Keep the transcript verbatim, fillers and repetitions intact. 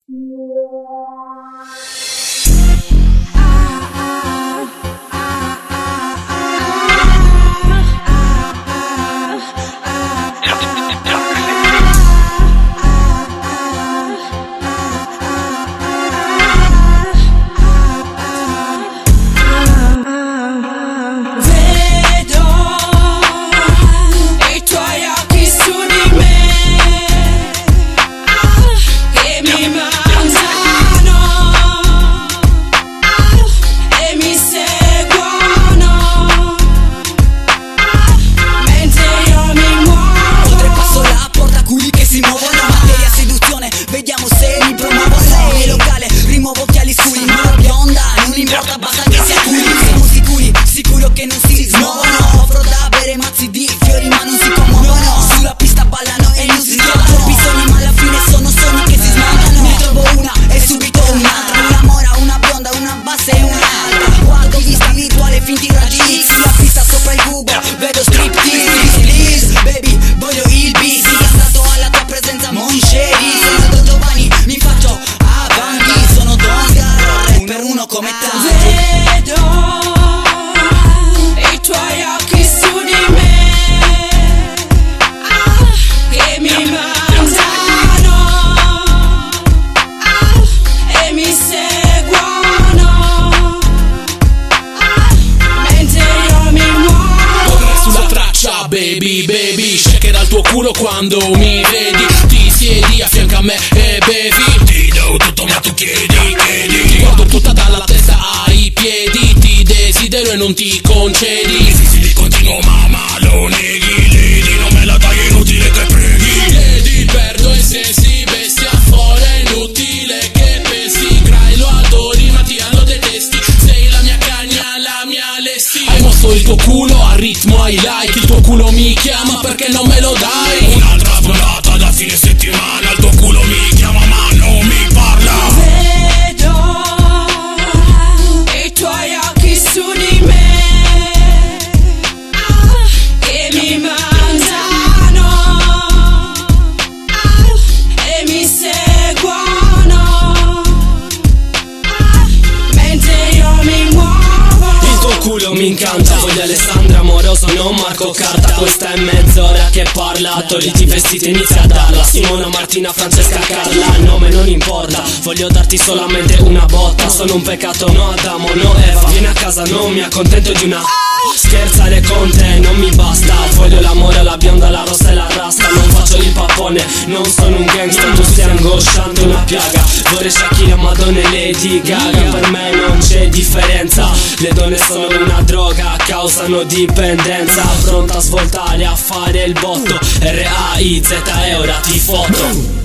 Baby, baby, shaker al tuo culo quando mi vedi. Ti siedi a fianco a me e bevi. Ti do tutto ma tu chiedi, chiedi. Ti guardo tutta dalla testa ai piedi. Ti desidero e non ti concedi. Sì, sì, sì, continuo mamma, lo neghi. Lady, non me la dai, inutile che preghi. Lady, perdo e se si bestia fuori è inutile che pensi. Crai lo adori ma ti lo detesti. Sei la mia cagna, la mia lesti. Hai mosso il tuo culo a ritmo ai like. Il tuo culo mi chiama perché non me lo dai. Un'altra svolata da fine settimana. Il tuo culo mi chiama ma non mi parla. Vedo i tuoi occhi su di me, ah, che mi mandano, ah, e mi seguono, ah, mentre io mi muovo. Il tuo culo mi incanta. Voglio Alessandra amoroso, non Marco Carta. Questa è mezz'ora che parla. Togliti i vestiti, inizia a darla. Simona, Martina, Francesca, Carla. Il nome non importa, voglio darti solamente una botta. Sono un peccato, no Adamo, no Eva. Vieni a casa, non mi accontento di una. Scherzare con te non mi basta. Voglio l'amore, la bionda, la rossa e la rasta. Non faccio il papone, non sono un gangsta. Tu stai angosciando una piaga. Vorrei Shakira, Madonna e Lady Gaga. Per me non c'è differenza. Le donne sono una droga, causano dipendenza. Pronta a svoltare, a fare il botto. R A I Z e ora ti foto.